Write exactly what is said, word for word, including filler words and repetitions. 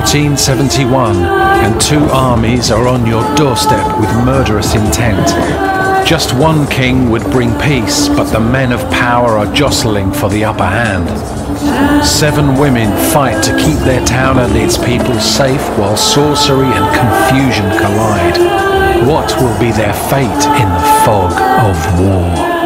fourteen seventy-one, and two armies are on your doorstep with murderous intent. Just one king would bring peace, but the men of power are jostling for the upper hand. Seven women fight to keep their town and its people safe while sorcery and confusion collide. What will be their fate in the fog of war?